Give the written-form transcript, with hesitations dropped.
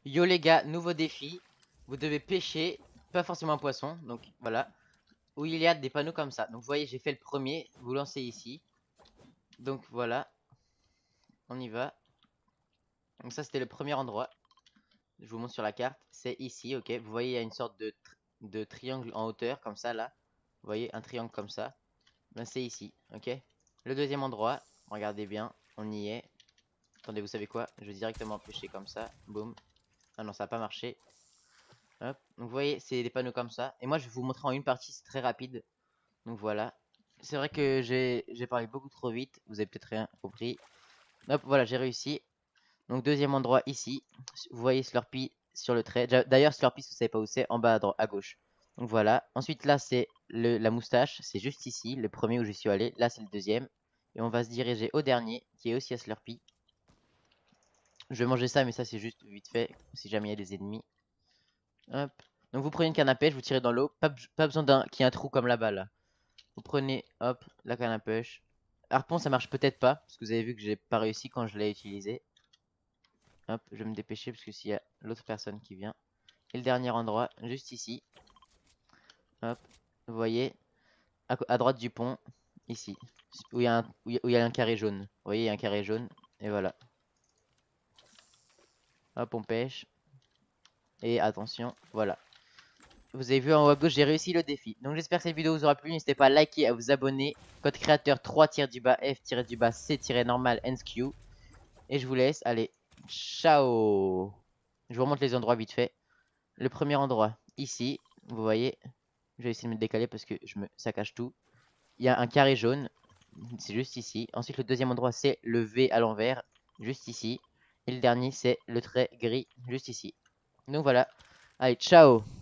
Yo les gars, nouveau défi. Vous devez pêcher, pas forcément un poisson, donc voilà. Où il y a des panneaux comme ça. Donc vous voyez, j'ai fait le premier, vous lancez ici. Donc voilà, on y va. Donc ça c'était le premier endroit. Je vous montre sur la carte, c'est ici, ok. Vous voyez, il y a une sorte de triangle en hauteur, comme ça là. Vous voyez, un triangle comme ça. Ben, c'est ici, ok. Le deuxième endroit, regardez bien, on y est. Attendez, vous savez quoi? Je vais directement pêcher comme ça, boum. Ah non, ça n'a pas marché. Hop. Donc vous voyez, c'est des panneaux comme ça. Et moi, je vais vous montrer en une partie, c'est très rapide. Donc voilà. C'est vrai que j'ai parlé beaucoup trop vite. Vous avez peut-être rien compris. Hop, voilà, j'ai réussi. Donc deuxième endroit ici. Vous voyez Slurpee sur le trait. D'ailleurs, Slurpee, si vous savez pas où c'est, en bas à gauche. Donc voilà. Ensuite, là, c'est la moustache. C'est juste ici, le premier où je suis allé. Là, c'est le deuxième. Et on va se diriger au dernier, qui est aussi à Slurpee. Je vais manger ça, mais ça, c'est juste vite fait, si jamais il y a des ennemis. Hop. Donc vous prenez une canne à pêche, vous tirez dans l'eau. Pas besoin qu'il y ait un trou comme là-bas là. Vous prenez, hop, la canne à pêche. Harpon, ça marche peut-être pas, parce que vous avez vu que j'ai pas réussi quand je l'ai utilisé. Hop, je vais me dépêcher parce que s'il y a l'autre personne qui vient. Et le dernier endroit, juste ici. Hop, vous voyez, à droite du pont, ici. Où il y a un carré jaune. Vous voyez, il y a un carré jaune. Et voilà. Hop, on pêche. Et attention, voilà. Vous avez vu en haut à gauche, j'ai réussi le défi. Donc j'espère que cette vidéo vous aura plu. N'hésitez pas à liker, à vous abonner. Code créateur 3-F-normal NSQ. Et je vous laisse. Allez, ciao. Je vous remonte les endroits vite fait. Le premier endroit, ici, vous voyez. Je vais essayer de me décaler parce que ça cache tout. Il y a un carré jaune. C'est juste ici. Ensuite, le deuxième endroit, c'est le V à l'envers. Juste ici. Et le dernier, c'est le trait gris. Juste ici. Donc voilà. Allez, ciao.